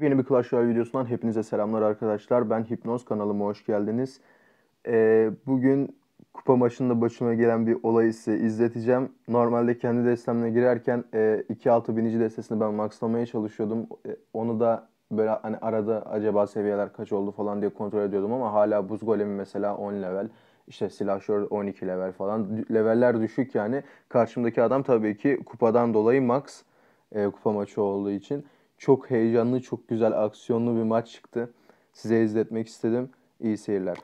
Yeni bir Clash Royale videosundan hepinize selamlar arkadaşlar. Ben Hipnoz, kanalıma hoş geldiniz. Bugün kupa maçında başıma gelen bir olayı size izleteceğim. Normalde kendi destemle girerken 2-6 binici destesini ben maxlamaya çalışıyordum. Onu da böyle hani arada acaba seviyeler kaç oldu falan diye kontrol ediyordum ama hala buz golemi mesela 10 level. İşte silahşör 12 level falan. Leveller düşük yani. Karşımdaki adam tabii ki kupadan dolayı max. Kupa maçı olduğu için. Çok heyecanlı, çok güzel, aksiyonlu bir maç çıktı. Size izletmek istedim. İyi seyirler.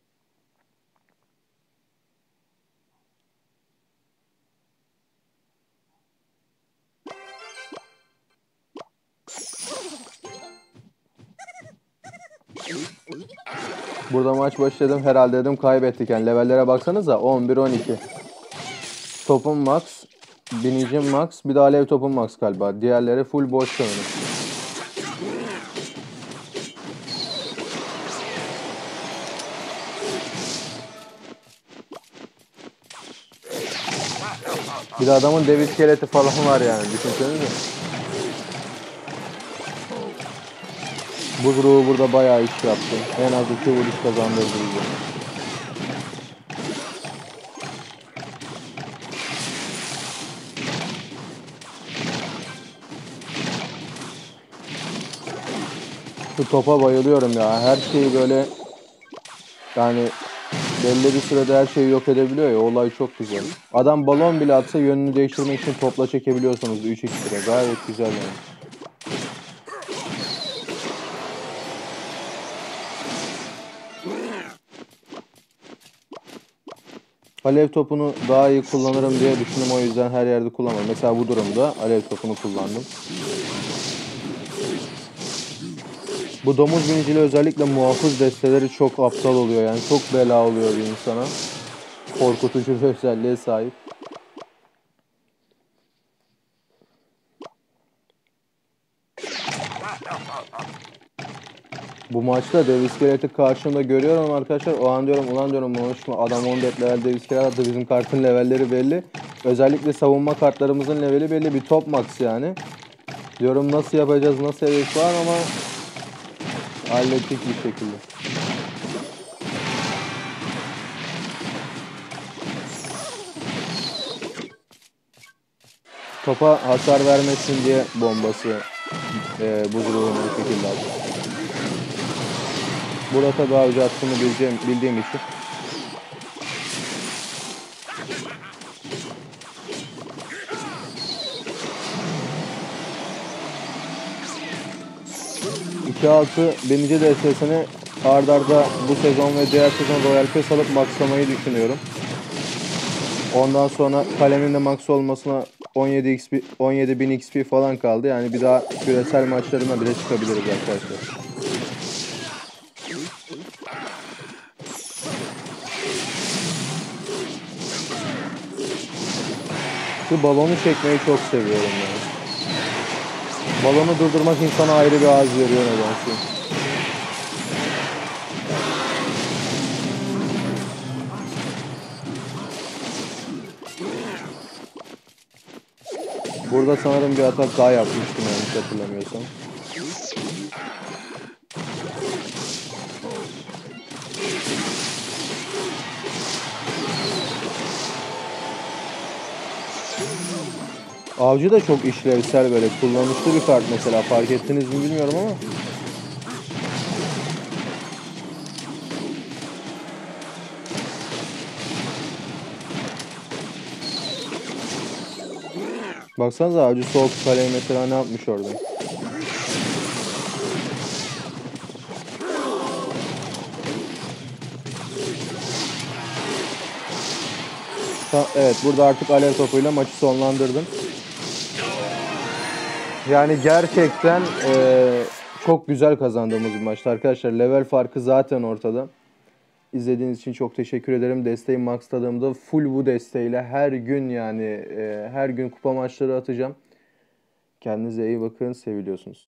Burada maç başladım. Herhalde dedim kaybettik. Yani levellere baksanıza 11-12. Topum max. Binicim max. Bir de alev topum max galiba. Diğerleri full boş sanırım. Bir de adamın dev iskeleti falan var yani. Düşünsenize. Buz ruhu burada bayağı iş yaptı. En az 2 vuruş kazandırdı bizi. Şu topa bayılıyorum ya. Her şeyi böyle yani belli bir sürede her şeyi yok edebiliyor ya. Olay çok güzel. Adam balon bile atsa yönünü değiştirmek için topla çekebiliyorsunuz 3 ekstra. Gayet güzel yani. Alev topunu daha iyi kullanırım diye düşündüm, o yüzden her yerde kullanmadım. Mesela bu durumda alev topunu kullandım. Bu domuz binicili özellikle muhafız desteleri çok aptal oluyor yani. Çok bela oluyor bir insana. Korkutucu bir özelliğe sahip. Bu maçta dev iskeleti karşımda görüyorum arkadaşlar. O an diyorum ulan diyorum adam 14 level dev iskelet attı. Bizim kartın levelleri belli. Özellikle savunma kartlarımızın leveli belli. Bir top max yani. Diyorum nasıl yapacağız, nasıl edeceğiz falan ama hallettik bir şekilde. Topa hasar vermesin diye bombası buz ruhunu bu şekilde attı. Burada tabi avcı attığını bildiğim için. İki altı binici destesini ardarda bu sezon ve diğer sezon Royal Pass alıp maxlamayı düşünüyorum. Ondan sonra kalemin de max olmasına 17 XP, 17.000 XP falan kaldı. Yani bir daha küresel maçlarına bile çıkabiliriz arkadaşlar. Şu balonu çekmeyi çok seviyorum yani. Balonu durdurmak insana ayrı bir haz veriyor nedense. Burada sanırım bir atak daha yapmıştım yanlış hatırlamıyorsam. Avcı da çok işlevsel, böyle kullanışlı bir kart mesela, fark ettiniz mi bilmiyorum ama. Baksanıza avcı soğuk kaleyi mesela ne yapmış orada. Evet, burada artık alev topuyla maçı sonlandırdım. Yani gerçekten çok güzel kazandığımız bir maçtı arkadaşlar. Level farkı zaten ortada. İzlediğiniz için çok teşekkür ederim. Desteği maxladığımda full bu desteğiyle her gün yani her gün kupa maçları atacağım. Kendinize iyi bakın. Seviliyorsunuz.